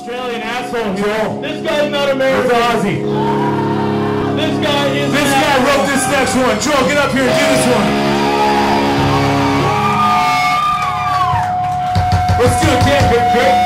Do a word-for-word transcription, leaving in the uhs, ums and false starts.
Australian asshole here. This guy's not American. Where's Ozzy? This guy is. This guy wrote this next one. Joel, get up here and do this one. Let's do it, Dan.